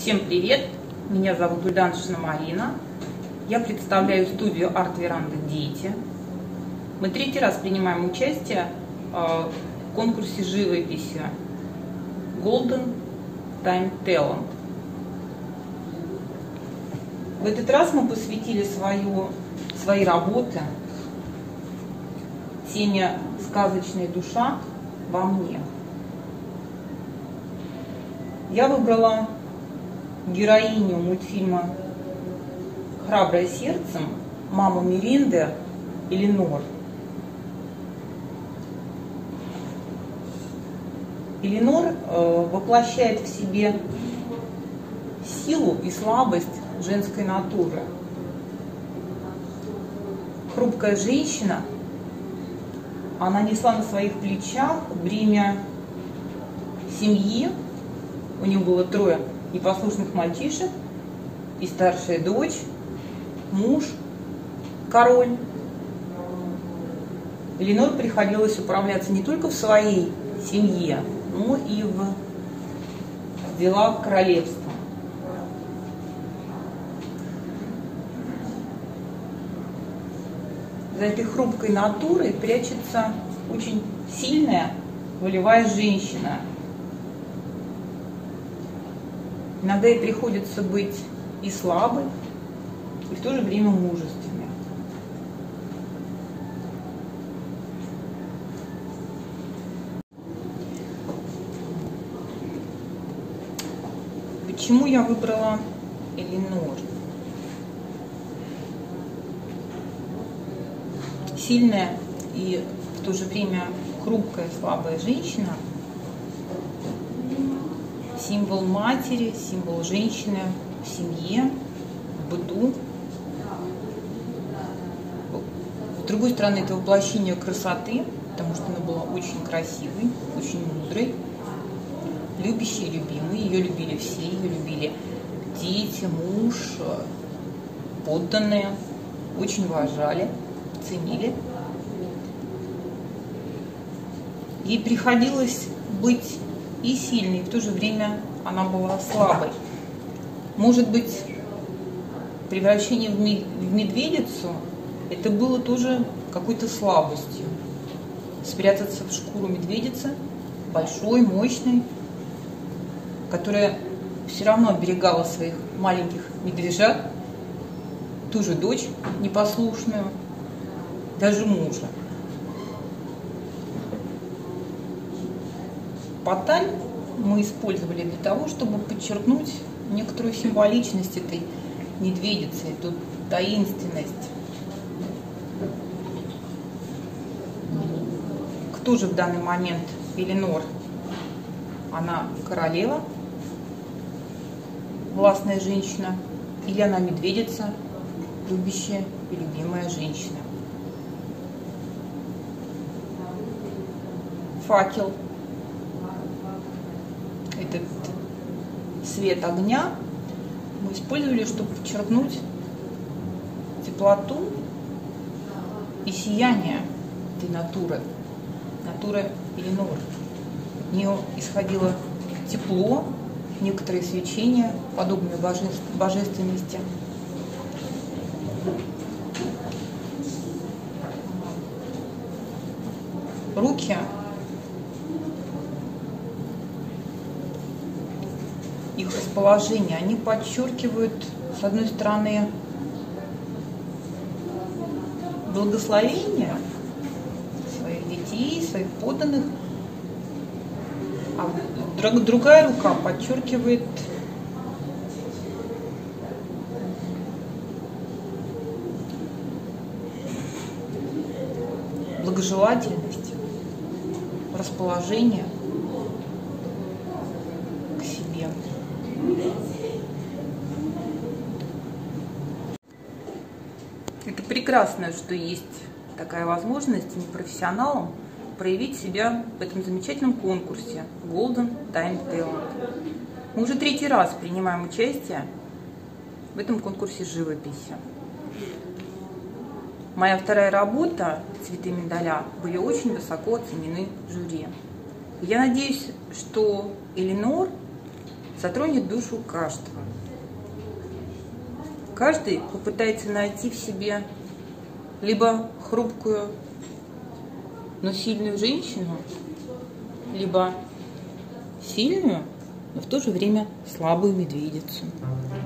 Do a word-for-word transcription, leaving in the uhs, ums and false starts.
Всем привет! Меня зовут Гульданшина Марина. Я представляю студию Арт Веранда Дети. Мы третий раз принимаем участие в конкурсе живописи Golden Time Talent. В этот раз мы посвятили свою, свои работы теме «Сказочная душа во мне». Я выбрала героиню мультфильма «Храброе сердцем», маму Миринды, Элинор. Элинор э, воплощает в себе силу и слабость женской натуры. Хрупкая женщина, она несла на своих плечах бремя семьи. У нее было трое непослушных мальчишек и старшая дочь, муж, король. Элинор приходилось управляться не только в своей семье, но и в делах королевства. За этой хрупкой натурой прячется очень сильная, волевая женщина. Иногда ей приходится быть и слабой, и в то же время мужественной. Почему я выбрала Элинор? Сильная и в то же время хрупкая, слабая женщина — символ матери, символ женщины в семье, в быту. С другой стороны, это воплощение красоты, потому что она была очень красивой, очень мудрой, любящей и любимой. Ее любили все, ее любили дети, муж, подданные, очень уважали, ценили. Ей приходилось быть и сильной, в то же время она была слабой. Может быть, превращение в медведицу — это было тоже какой-то слабостью. Спрятаться в шкуру медведицы, большой, мощной, которая все равно оберегала своих маленьких медвежат, ту же дочь непослушную, даже мужа. Поталь мы использовали для того, чтобы подчеркнуть некоторую символичность этой медведицы, эту таинственность. Кто же в данный момент Элинор? Она королева, властная женщина, или она медведица, любящая и любимая женщина? Факел. Этот свет огня мы использовали, чтобы подчеркнуть теплоту и сияние этой натуры, натуры Элинор. От нее исходило тепло, некоторые свечения, подобные божественности. Руки их расположение, они подчеркивают, с одной стороны, благословение своих детей, своих подданных, а другая рука подчеркивает благожелательность, расположение к себе. Это прекрасно, что есть такая возможность непрофессионалам проявить себя в этом замечательном конкурсе Golden Time Talent. Мы уже третий раз принимаем участие в этом конкурсе живописи. Моя вторая работа «Цветы миндаля» были очень высоко оценены жюри. Я надеюсь, что Элинор затронет душу каждого. Каждый попытается найти в себе либо хрупкую, но сильную женщину, либо сильную, но в то же время слабую медведицу.